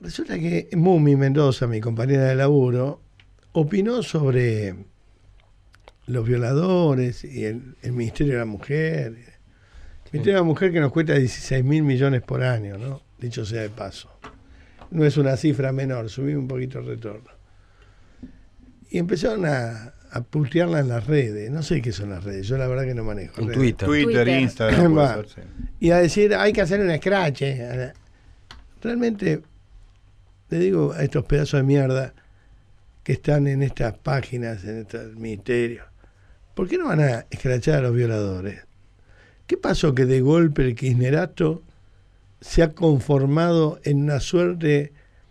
Resulta que Mumi Mendoza, mi compañera de laburo, opinó sobre los violadores y el Ministerio de la Mujer. El Ministerio de la Mujer que nos cuesta 16.000 millones por año, ¿no? Dicho sea de paso. No es una cifra menor, subí un poquito el retorno. Y empezaron a putearla en las redes. No sé qué son las redes, yo la verdad que no manejo. En redes. Twitter, Instagram. Va. Puede ser, sí. Y a decir, hay que hacer un scratch. Realmente, le digo a estos pedazos de mierda que están en estas páginas, en estos ministerios, ¿por qué no van a escrachar a los violadores? ¿Qué pasó que de golpe el kirchnerato se ha conformado en una suerte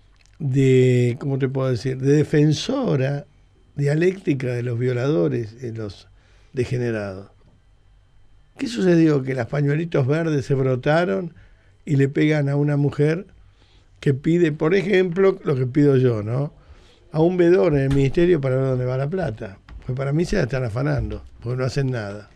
de, ¿cómo te puedo decir?, de defensora dialéctica de los violadores, de los degenerados? ¿Qué sucedió? Que los pañuelitos verdes se brotaron y le pegan a una mujer que pide, por ejemplo, lo que pido yo, ¿no? A un vedor en el ministerio para ver dónde va la plata. Pues para mí se la están afanando, porque no hacen nada.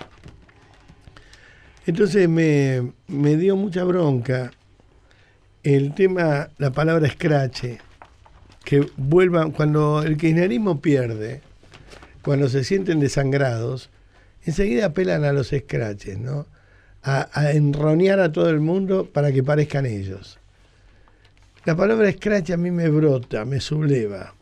Entonces me dio mucha bronca el tema, la palabra escrache, que vuelvan, cuando el kirchnerismo pierde, cuando se sienten desangrados, enseguida apelan a los escraches, ¿no? A enronear a todo el mundo para que parezcan ellos. La palabra escrache a mí me brota, me subleva,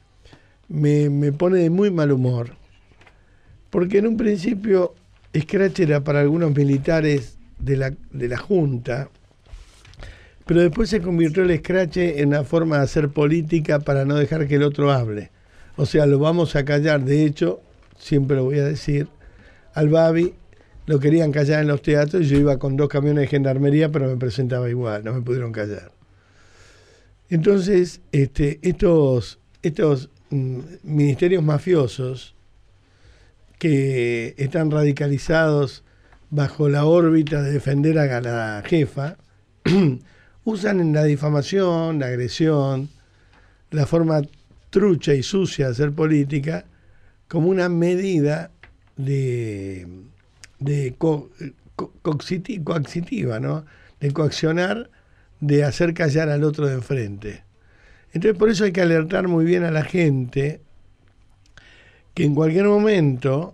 me pone de muy mal humor, porque en un principio escrache era para algunos militares de la Junta, pero después se convirtió el escrache en una forma de hacer política para no dejar que el otro hable. O sea, lo vamos a callar. De hecho, siempre lo voy a decir, al Babi lo querían callar en los teatros y yo iba con 2 camiones de gendarmería, pero me presentaba igual, no me pudieron callar. Entonces, estos ministerios mafiosos que están radicalizados bajo la órbita de defender a la jefa, usan en la difamación, la agresión, la forma trucha y sucia de hacer política como una medida de coactiva, ¿no? De coaccionar, de hacer callar al otro de enfrente. Entonces por eso hay que alertar muy bien a la gente que en cualquier momento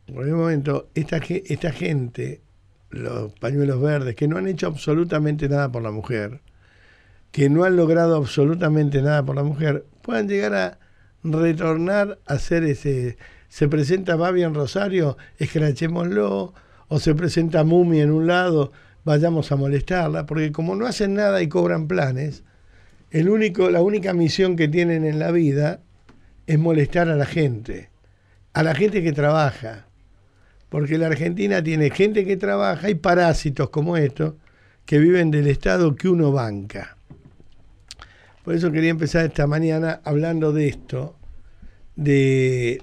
esta gente, los pañuelos verdes, que no han hecho absolutamente nada por la mujer, que no han logrado absolutamente nada por la mujer, puedan llegar a retornar a hacer ese... Se presenta Babi en Rosario, escrachémoslo, o se presenta Mumi en un lado, vayamos a molestarla, porque como no hacen nada y cobran planes, la única misión que tienen en la vida es molestar a la gente que trabaja, porque la Argentina tiene gente que trabaja y parásitos como estos que viven del Estado que uno banca. Por eso quería empezar esta mañana hablando de esto, de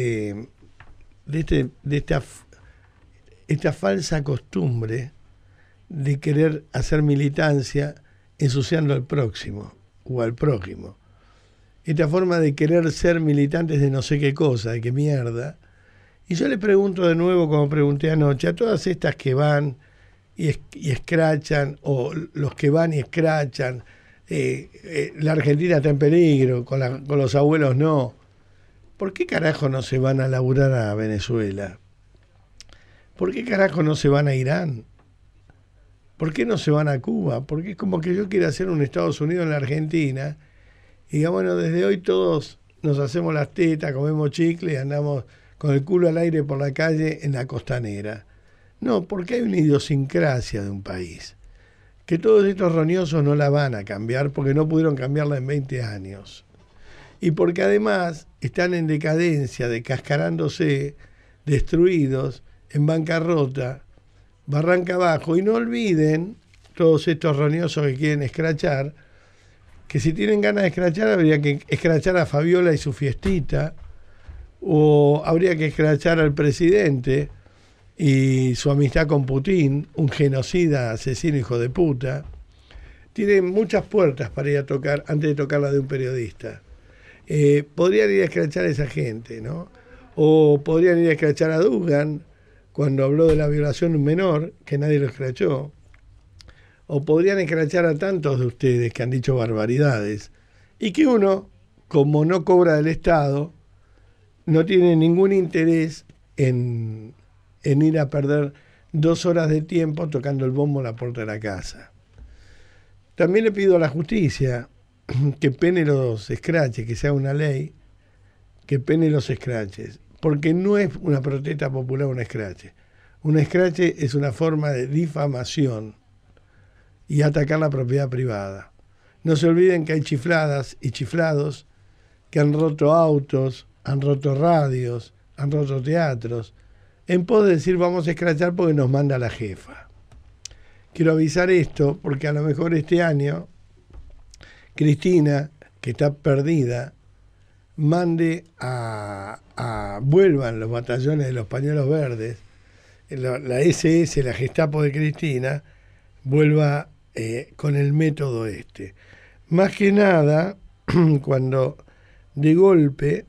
esta falsa costumbre de querer hacer militancia ensuciando al próximo o al prójimo. Esta forma de querer ser militantes de no sé qué cosa, de qué mierda. Y yo le pregunto de nuevo, como pregunté anoche, a todas estas que van y escrachan, o los que van y escrachan, la Argentina está en peligro, con los abuelos no. ¿Por qué carajo no se van a laburar a Venezuela? ¿Por qué carajo no se van a Irán? ¿Por qué no se van a Cuba? Porque es como que yo quiero hacer un Estados Unidos en la Argentina y diga, bueno, desde hoy todos nos hacemos las tetas, comemos chicle y andamos con el culo al aire por la calle en la costanera. No, porque hay una idiosincrasia de un país, que todos estos roñosos no la van a cambiar porque no pudieron cambiarla en 20 años. Y porque además están en decadencia, descascarándose, destruidos, en bancarrota, barranca abajo. Y no olviden, todos estos roñosos que quieren escrachar, que si tienen ganas de escrachar, habría que escrachar a Fabiola y su fiestita, o habría que escrachar al presidente y su amistad con Putin, un genocida, asesino, hijo de puta. Tienen muchas puertas para ir a tocar antes de tocar la de un periodista. Podrían ir a escrachar a esa gente, ¿no? O podrían ir a escrachar a Dugan cuando habló de la violación de un menor, que nadie lo escrachó. o podrían escrachar a tantos de ustedes que han dicho barbaridades, y que uno, como no cobra del Estado, no tiene ningún interés en ir a perder 2 horas de tiempo tocando el bombo en la puerta de la casa. También le pido a la justicia que pene los escraches, que sea una ley, que pene los escraches, porque no es una protesta popular un escrache. Un escrache es una forma de difamación y atacar la propiedad privada. No se olviden que hay chifladas y chiflados que han roto autos, han roto radios, han roto teatros, en pos de decir vamos a escrachar porque nos manda la jefa. Quiero avisar esto porque a lo mejor este año Cristina, que está perdida, mande vuelvan los batallones de los pañuelos verdes, la SS, la Gestapo de Cristina, vuelva con el método este. Más que nada, cuando de golpe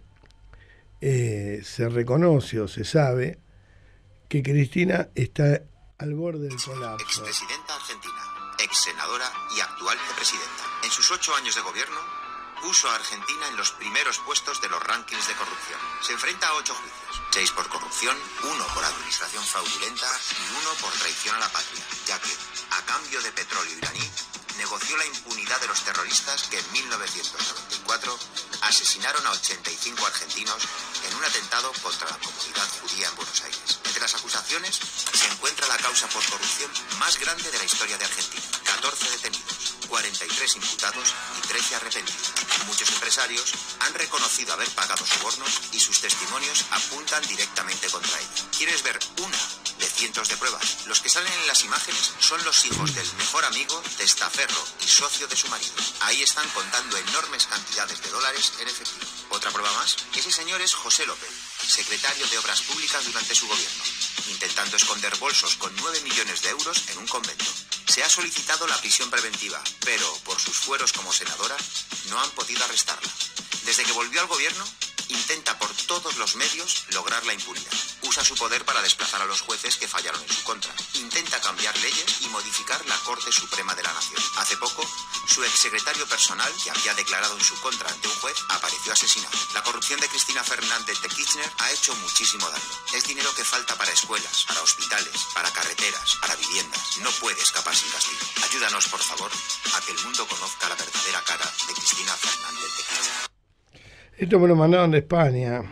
se reconoce o se sabe que Cristina está al borde del colapso. Expresidenta argentina, ex senadora y actual vicepresidenta. En sus 8 años de gobierno, puso a Argentina en los primeros puestos de los rankings de corrupción. Se enfrenta a 8 juicios, 6 por corrupción, 1 por administración fraudulenta y 1 por traición a la patria, ya que, a cambio de petróleo iraní, negoció la impunidad de los terroristas que en 1994 asesinaron a 85 argentinos en un atentado contra la comunidad judía en Buenos Aires. Entre las acusaciones se encuentra la causa por corrupción más grande de la historia de Argentina. 14 detenidos, 43 imputados y 13 arrepentidos. Muchos empresarios han reconocido haber pagado sobornos y sus testimonios apuntan directamente contra ella. ¿Quieres ver una de cientos de pruebas? Los que salen en las imágenes son los hijos del mejor amigo, testaferro y socio de su marido. Ahí están contando enormes cantidades de dólares en efectivo. Otra prueba más, ese señor es José López, secretario de Obras Públicas durante su gobierno, intentando esconder bolsos con 9 millones de euros en un convento. Se ha solicitado la prisión preventiva, pero por sus fueros como senadora no han podido arrestarla. Desde que volvió al gobierno, intenta por todos los medios lograr la impunidad. Usa su poder para desplazar a los jueces que fallaron en su contra. Intenta cambiar leyes y modificar la Corte Suprema de la Nación. Hace poco, su exsecretario personal, que había declarado en su contra ante un juez, apareció asesinado. La corrupción de Cristina Fernández de Kirchner ha hecho muchísimo daño. Es dinero que falta para escuelas, para hospitales, para carreteras, para viviendas. No puede escapar sin castigo. Ayúdanos, por favor, a que el mundo conozca la verdadera cara de Cristina Fernández de Kirchner. Esto me lo mandaron de España.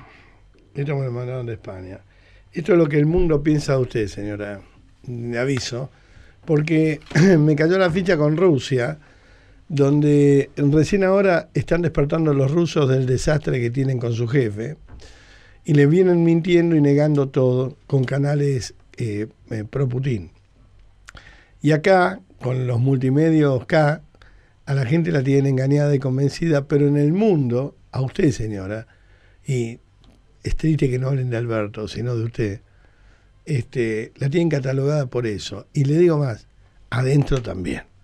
Esto es lo que el mundo piensa de usted, señora. Le aviso. Porque me cayó la ficha con Rusia, donde recién ahora están despertando los rusos del desastre que tienen con su jefe, y le vienen mintiendo y negando todo con canales pro Putin. Y acá, con los multimedios K, a la gente la tienen engañada y convencida, pero en el mundo, a usted, señora, y es triste que no hablen de Alberto, sino de usted, la tienen catalogada por eso. Y le digo más, adentro también.